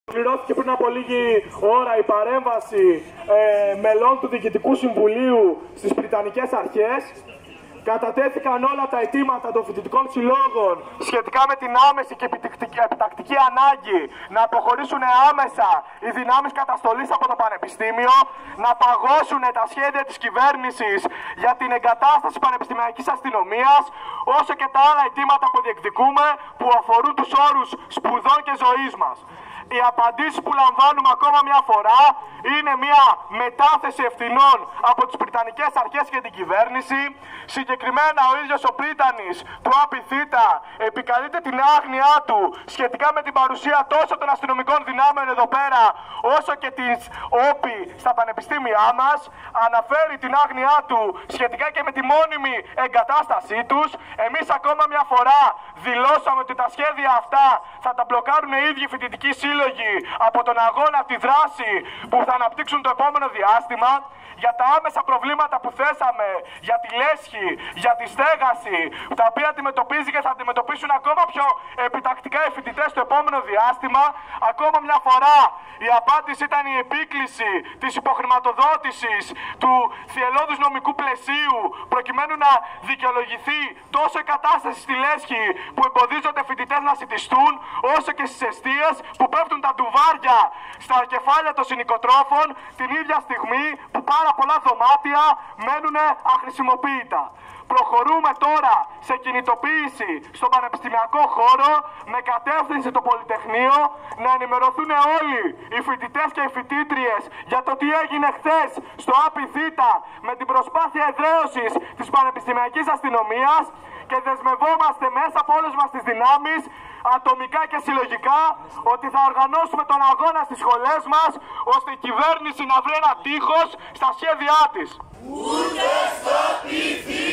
Ολοκληρώθηκε πριν από λίγη ώρα η παρέμβαση μελών του Διοικητικού Συμβουλίου στις Βρυτανικές Αρχές. Κατατέθηκαν όλα τα αιτήματα των φοιτητικών συλλόγων σχετικά με την άμεση και επιτακτική ανάγκη να αποχωρήσουν άμεσα οι δυνάμεις καταστολής από το Πανεπιστήμιο, να παγώσουν τα σχέδια της κυβέρνησης για την εγκατάσταση πανεπιστημιακής αστυνομίας, όσο και τα άλλα αιτήματα που διεκδικούμε που αφορούν τους όρους σπουδών και ζωής μας. Οι απαντήσεις που λαμβάνουμε ακόμα μια φορά είναι μια μετάθεση ευθυνών από τις Βρυτανικές Αρχές και την κυβέρνηση. Συγκεκριμένα ο ίδιος ο πρίτανης του ΑΠΙΘΙΤΑ επικαλείται την άγνοιά του σχετικά με την παρουσία τόσο των αστυνομικών δυνάμεων εδώ πέρα όσο και της ΟΠΗ στα πανεπιστήμια μας. Αναφέρει την άγνοιά του σχετικά και με τη μόνιμη εγκατάστασή τους. Εμείς ακόμα μια φορά δηλώσαμε ότι τα σχέδια αυτά θα τα μπλοκάρουν οι ίδιοι φοιτητικοί σύλλογοι από τον αγώνα, τη δράση που θα αναπτύξουν το επόμενο διάστημα. Για τα άμεσα προβλήματα που θέσαμε, για τη λέσχη, για τη στέγαση, τα οποία αντιμετωπίζει και θα αντιμετωπίσουν ακόμα πιο επιτακτικά οι φοιτητές στο επόμενο διάστημα. Ακόμα μια φορά η απάντηση ήταν η επίκληση της υποχρηματοδότησης του θυελλώδους νομικού πλαισίου προκειμένου να δικαιολογηθεί τόσο η κατάσταση στη λέσχη που εμποδίζονται φοιτητές να σιτιστούν, όσο και στις εστίες που πέφτουν τα ντουβάρια στα κεφάλια των συνοικοτρόφων την ίδια στιγμή που πάρα πολλά δωμάτια μένουν αχρησιμοποιητά. Προχωρούμε τώρα σε κινητοποίηση στον πανεπιστημιακό χώρο με κατεύθυνση το Πολυτεχνείο να ενημερωθούν όλοι οι φοιτητές και οι φοιτήτριες για το τι έγινε χθες στο ΑΠΙΘΙΤΑ με την προσπάθεια εδραίωσης της πανεπιστημιακής αστυνομίας και δεσμευόμαστε μέσα από όλες μας τις δυνάμεις ατομικά και συλλογικά ότι θα οργανώσουμε τον αγώνα στις σχολές μας ώστε η κυβέρνηση να βρει ένα τείχος στα σχέδιά της. Ούτε στο